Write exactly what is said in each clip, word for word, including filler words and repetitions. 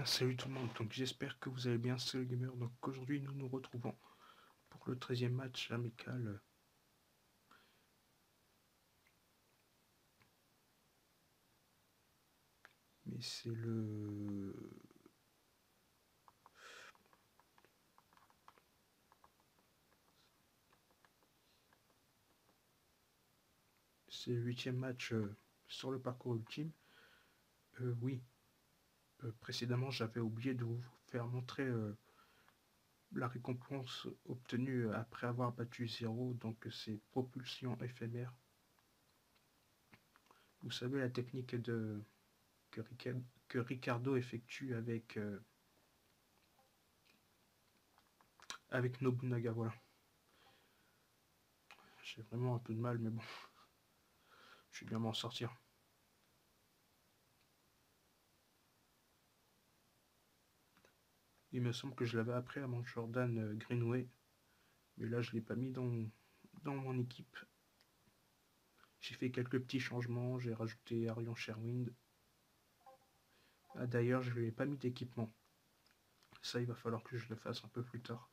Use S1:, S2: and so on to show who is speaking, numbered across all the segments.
S1: Salut tout le monde, donc j'espère que vous allez bien, c'est le gamer. Donc aujourd'hui nous nous retrouvons pour le treizième match amical. Mais c'est le... C'est le huitième match euh, sur le parcours ultime. Euh, oui, euh, précédemment j'avais oublié de vous faire montrer euh, la récompense obtenue après avoir battu Zero, donc c'est propulsion éphémère. Vous savez la technique de que, Rica... que Ricardo effectue avec euh... avec Nobunaga, voilà. J'ai vraiment un peu de mal, mais bon, je vais bien m'en sortir. Il me semble que je l'avais appris à mon Jordan Greenway, mais là je l'ai pas mis dans, dans mon équipe. J'ai fait quelques petits changements, j'ai rajouté Arion Sherwind. Ah, d'ailleurs, je lui ai pas mis d'équipement. Ça, il va falloir que je le fasse un peu plus tard.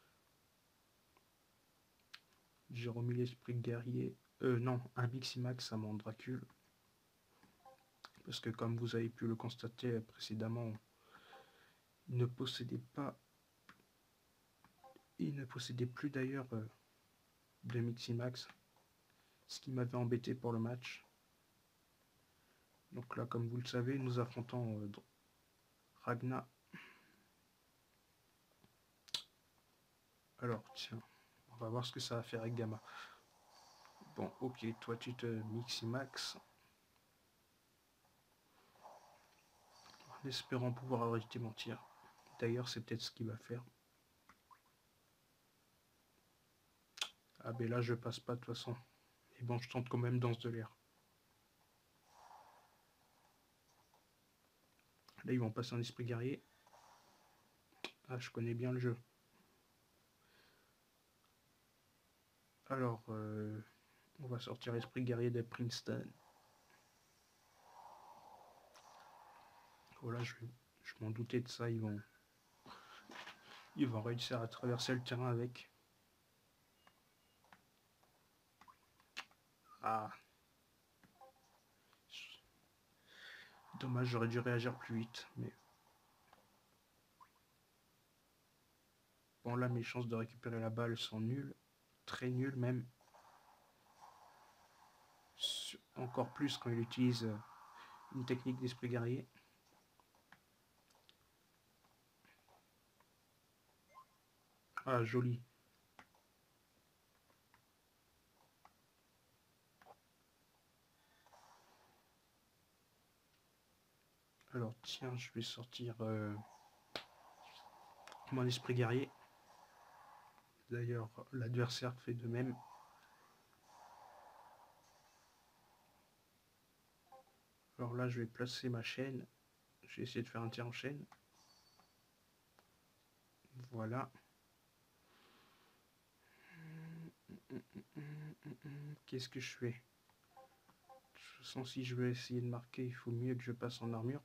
S1: J'ai remis l'esprit guerrier. Euh, non, un Miximax à mon Dracul. Parce que comme vous avez pu le constater précédemment, il ne possédait pas... Il ne possédait plus d'ailleurs euh, de Miximax. Ce qui m'avait embêté pour le match. Donc là, comme vous le savez, nous affrontons euh, Ragna. Alors, tiens, on va voir ce que ça va faire avec Gamma. Bon, ok, toi tu te Miximax. En espérant pouvoir arrêter mon tir. D'ailleurs, c'est peut-être ce qu'il va faire. Ah ben là, je passe pas de toute façon. Et bon, je tente quand même danse de l'air. Là, ils vont passer en esprit guerrier. Ah, je connais bien le jeu. Alors, euh, on va sortir esprit guerrier de Princeton. Voilà, je, je m'en doutais de ça. Ils vont, ils vont réussir à traverser le terrain avec. Ah. Dommage, j'aurais dû réagir plus vite, mais... Bon, là, mes chances de récupérer la balle sont nulles. Très nulles, même. Encore plus quand il utilise une technique d'esprit guerrier. Ah, joli. Alors, tiens, je vais sortir euh, mon esprit guerrier. D'ailleurs, l'adversaire fait de même. Alors là, je vais placer ma chaîne. Je vais essayer de faire un tir en chaîne. Voilà. Qu'est-ce que je fais? De toute façon, si je veux essayer de marquer, il faut mieux que je passe en armure.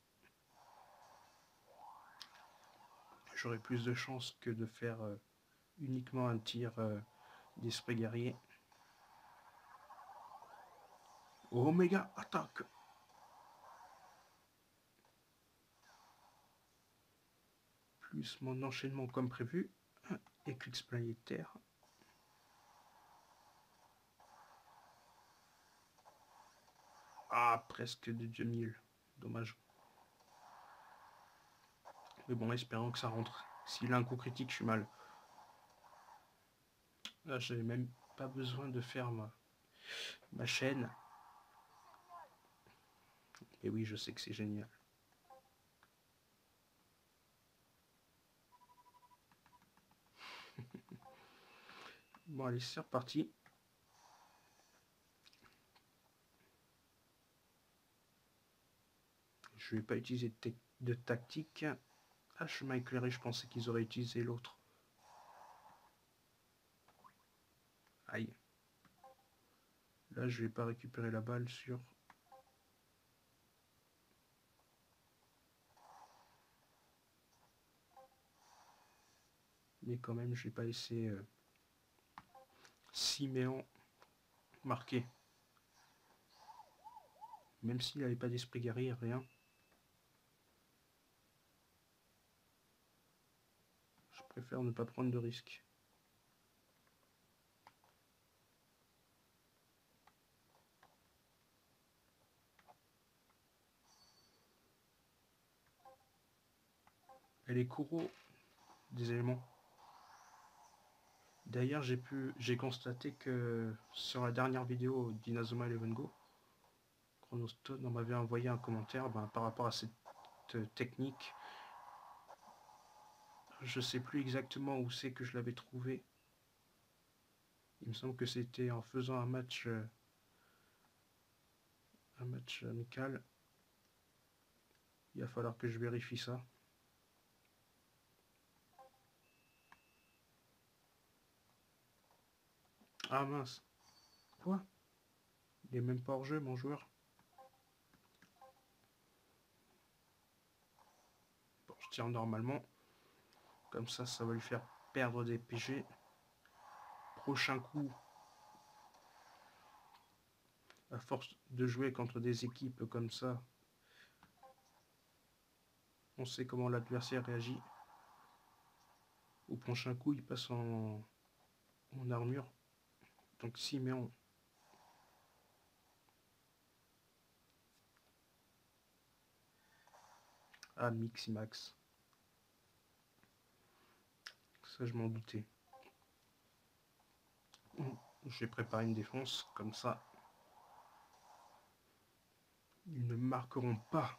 S1: J'aurai plus de chances que de faire euh, uniquement un tir euh, d'esprit guerrier. Oméga, attaque! Plus mon enchaînement comme prévu. Éclipse planétaire. Ah, presque de deux mille. Dommage. Mais bon, espérons que ça rentre. S'il a un coup critique, je suis mal. Là, j'avais même pas besoin de faire ma, ma chaîne. Et oui, je sais que c'est génial. Bon, allez, c'est reparti. Je vais pas utiliser de, de tactique. Ah, chemin éclairé, je pensais qu'ils auraient utilisé l'autre. Aïe. Là, je vais pas récupérer la balle sur... Mais quand même, je n'ai pas laissé euh, Siméon marqué. Même s'il n'avait pas d'esprit guerrier, rien. Je préfère ne pas prendre de risques. Et les coraux des éléments. D'ailleurs, j'ai pu, j'ai constaté que sur la dernière vidéo d'Inazuma Eleven Go, Chronostone, on m'avait envoyé un commentaire ben, par rapport à cette technique. Je sais plus exactement où c'est que je l'avais trouvé. Il me semble que c'était en faisant un match, euh, un match amical. Il va falloir que je vérifie ça. Ah mince. Quoi? Il est même pas hors jeu, mon joueur. Bon, je tire normalement. Comme ça, ça va lui faire perdre des P G. Prochain coup. À force de jouer contre des équipes comme ça, on sait comment l'adversaire réagit. Au prochain coup, il passe en, en armure. Donc Siméon. Ah, Miximax. Ça, je m'en doutais. Je vais préparer une défense, comme ça. Ils ne marqueront pas.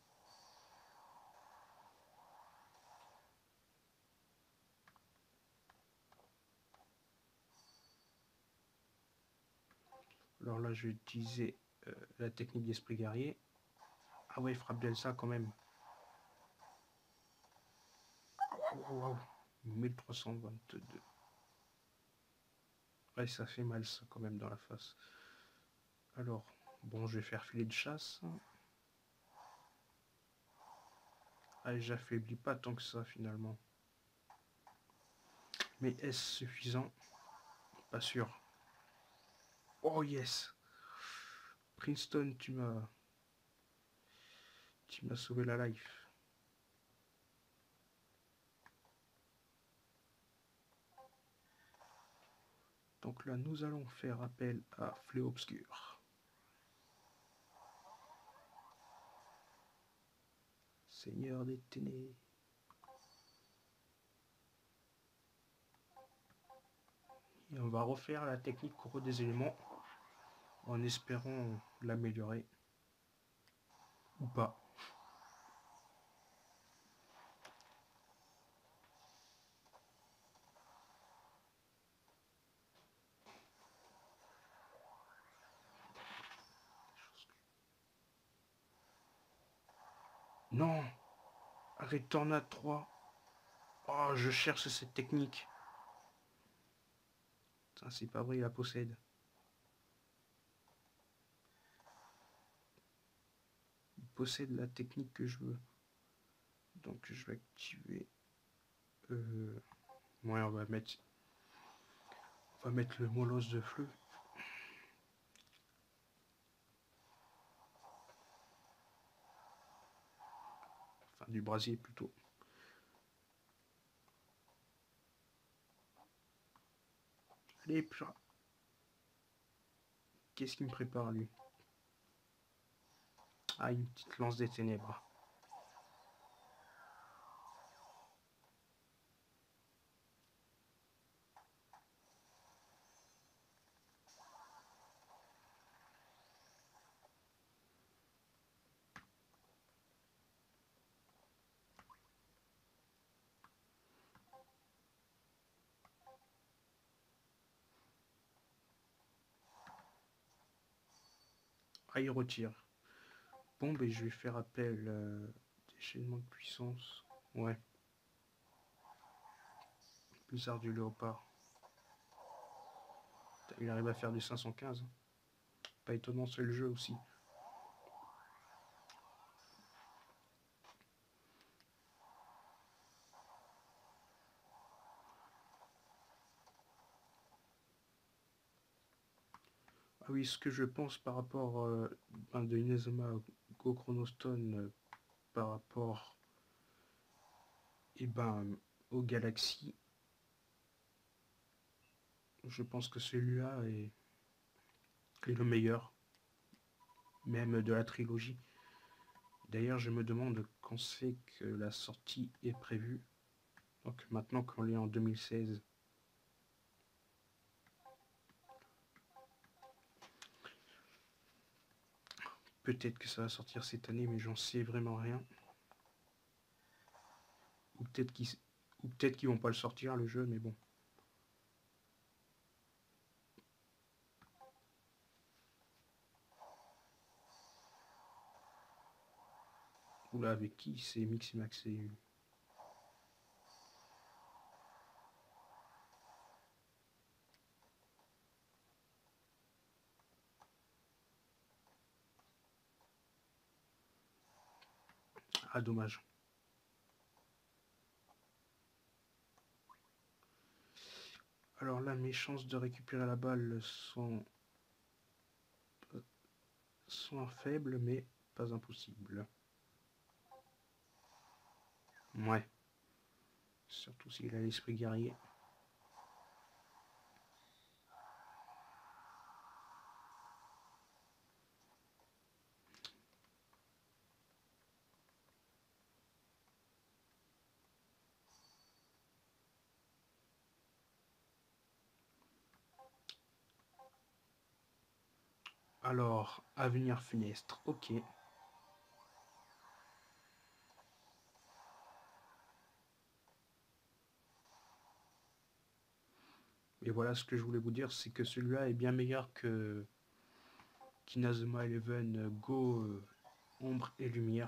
S1: Alors là, je vais utiliser euh, la technique d'esprit guerrier. Ah ouais, frappe d'Elsa quand même. Wow, wow. mille trois cent vingt-deux. Ouais, ça fait mal ça quand même dans la face. Alors, bon, je vais faire filet de chasse. Ah, j'affaiblis pas tant que ça finalement. Mais est-ce suffisant? Pas sûr. Oh yes! Princeton, tu m'as... Tu m'as sauvé la life. Donc là, nous allons faire appel à Fléau Obscur. Seigneur des ténèbres. Et on va refaire la technique courroie des éléments en espérant l'améliorer. Ou pas. Non! Arrête tornade trois. Oh, je cherche cette technique. Putain, c'est pas vrai, il la possède. Il possède la technique que je veux. Donc je vais activer... Euh... Ouais, on va mettre... On va mettre le molosse de feu. Enfin, du brasier plutôt. Allez, pur. Qu'est-ce qu'il me prépare, lui? Ah, une petite lance des ténèbres. Ah, il retire. Bon, ben je vais faire appel... Euh, déchaînement de puissance. Ouais. Blizzard du léopard. Il arrive à faire du cinq cent quinze. Pas étonnant, c'est le jeu aussi. Ah oui, ce que je pense par rapport euh, ben, de Inazuma Go Chronostone euh, par rapport et ben, aux galaxies, je pense que celui-là est, est le meilleur, même de la trilogie. D'ailleurs, je me demande quand c'est que la sortie est prévue. Donc maintenant qu'on est en deux mille seize. Peut-être que ça va sortir cette année, mais j'en sais vraiment rien. Ou peut-être qu'ils ou peut-être qu'ils vont pas le sortir le jeu, mais bon. Oula, avec qui c'est Miximax et... Ah, dommage. Alors là, mes chances de récupérer la balle sont, sont faibles, mais pas impossibles. Ouais. Surtout s'il a l'esprit guerrier. Alors, avenir funeste, ok. Et voilà ce que je voulais vous dire, c'est que celui-là est bien meilleur que qu'Inazuma Eleven Go euh, Ombre et Lumière.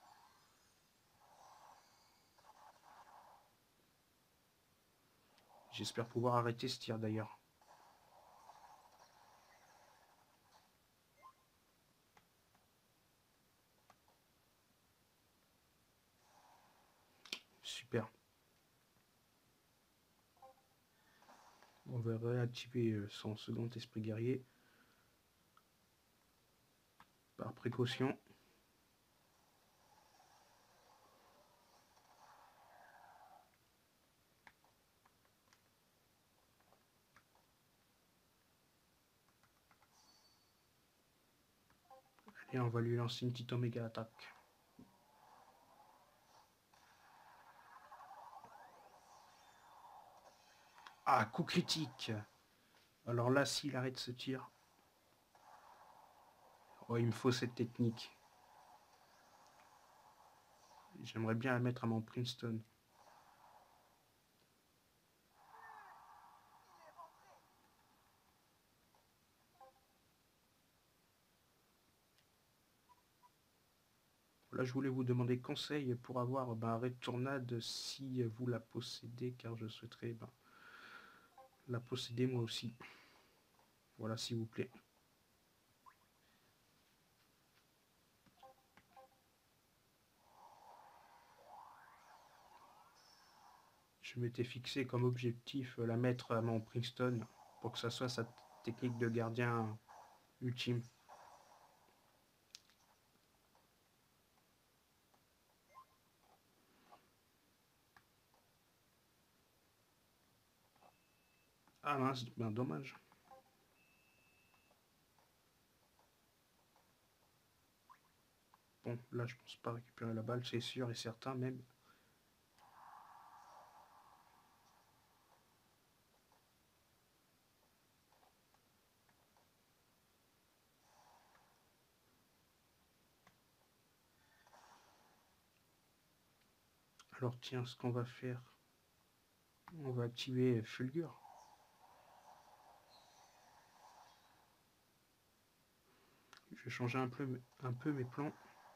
S1: J'espère pouvoir arrêter ce tir d'ailleurs. Super. On va réactiver son second esprit guerrier. Par précaution. Et on va lui lancer une petite oméga attaque. Ah, coup critique. Alors là, s'il arrête ce tir... Oh, il me faut cette technique. J'aimerais bien la mettre à mon Princeton. Là, je voulais vous demander conseil pour avoir ben, Red Tornade si vous la possédez, car je souhaiterais ben, la posséder moi aussi. Voilà, s'il vous plaît. Je m'étais fixé comme objectif la mettre à mon Princeton pour que ça soit sa technique de gardien ultime. Ah mince, ben dommage. Bon, là je pense pas récupérer la balle, c'est sûr et certain même. Alors tiens, ce qu'on va faire, on va activer Fulgure. Je vais changer un peu, un peu mes plans.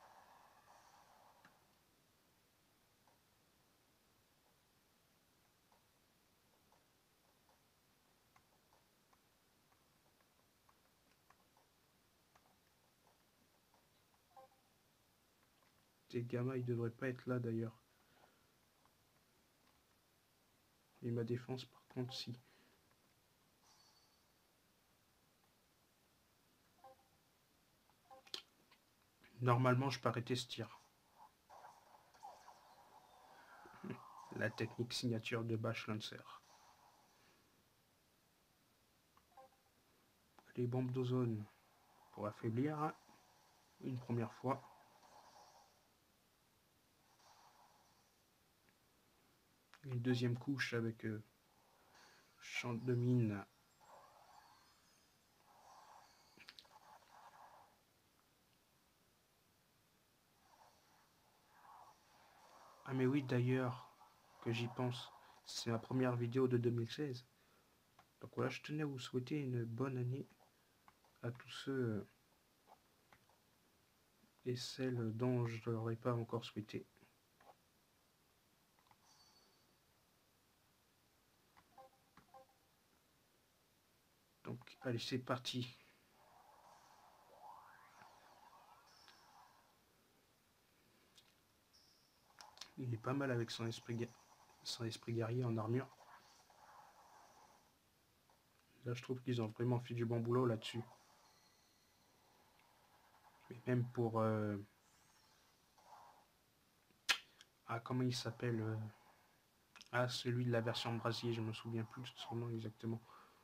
S1: Et Gamma, il devrait pas être là d'ailleurs. Et ma défense, par contre, si. Normalement, je peux arrêter ce tir. La technique signature de Bash Lancer. Les bombes d'ozone pour affaiblir. Hein, une première fois. Une deuxième couche avec euh, champ de mine. Ah mais oui, d'ailleurs, que j'y pense, c'est ma première vidéo de deux mille seize. Donc voilà, je tenais à vous souhaiter une bonne année à tous ceux et celles dont je ne l'aurais pas encore souhaité. Donc allez, c'est parti. Il est pas mal avec son esprit, son esprit guerrier en armure. Là, je trouve qu'ils ont vraiment fait du bon boulot là-dessus. Et même pour... Euh... Ah, comment il s'appelle euh... Ah, celui de la version de brasier, je me souviens plus de son nom exactement.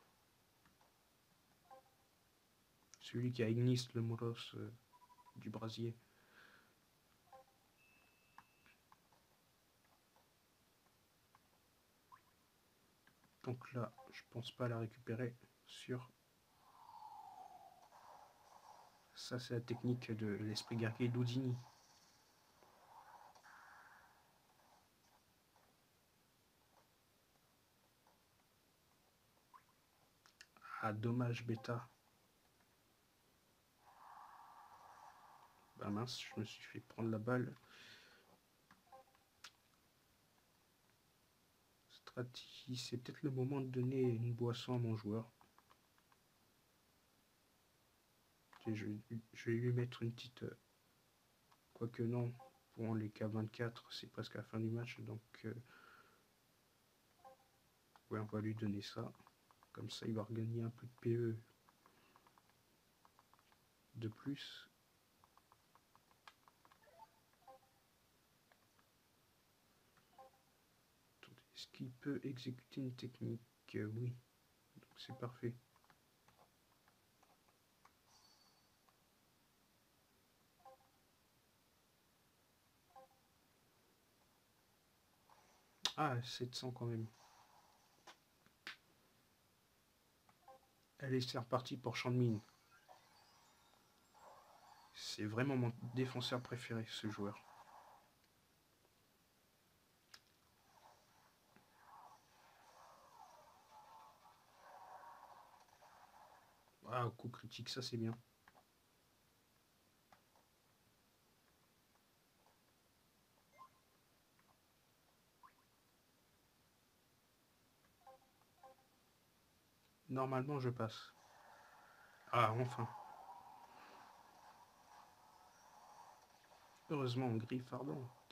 S1: Celui qui a Ignis le Moros euh, du brasier. Donc là, je pense pas la récupérer sur... Ça, c'est la technique de l'esprit guerrier d'Houdini. Ah, dommage, bêta. Bah mince, je me suis fait prendre la balle. Stratégie, c'est peut-être le moment de donner une boisson à mon joueur. Et je, je vais lui mettre une petite... Euh, quoique non, pour les K vingt-quatre, c'est presque la fin du match, donc... Euh, ouais, on va lui donner ça. Comme ça, il va regagner un peu de P E de plus. Est-ce qu'il peut exécuter une technique? euh, Oui, donc c'est parfait. Ah, sept cents quand même. Allez, c'est reparti pour champ de mine. C'est vraiment mon défenseur préféré, ce joueur. Ah, au coup critique, ça c'est bien. Normalement, je passe. Ah, enfin. Heureusement, griffe ardente.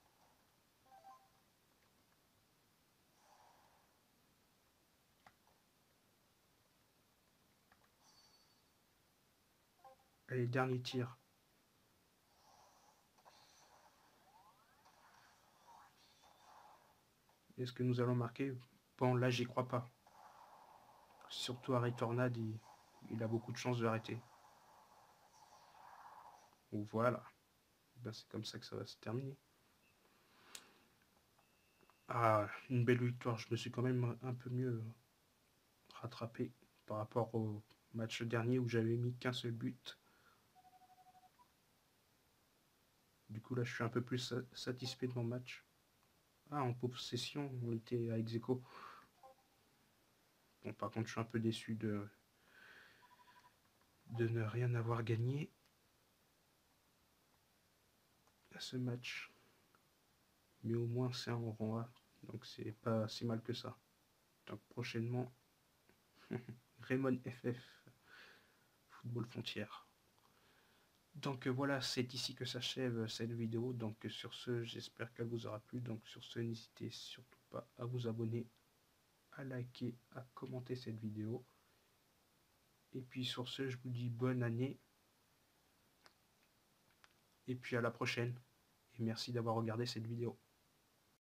S1: Allez, dernier tir. Est-ce que nous allons marquer? Bon, là, j'y crois pas. Surtout à Tornade, il, il a beaucoup de chances de arrêter. Voilà. Ben, c'est comme ça que ça va se terminer. Ah, une belle victoire. Je me suis quand même un peu mieux rattrapé par rapport au match dernier où j'avais mis qu'un seul but. Du coup, là, je suis un peu plus satisfait de mon match. Ah, en possession, on était à ex-aequo. Bon, par contre, je suis un peu déçu de, de ne rien avoir gagné à ce match. Mais au moins, c'est un rang A. Donc, c'est pas si mal que ça. Donc, prochainement, Raymond F F, Football Frontière. Donc voilà, c'est ici que s'achève cette vidéo. Donc sur ce, j'espère qu'elle vous aura plu. Donc sur ce, n'hésitez surtout pas à vous abonner, à liker, à commenter cette vidéo. Et puis sur ce, je vous dis bonne année. Et puis à la prochaine. Et merci d'avoir regardé cette vidéo.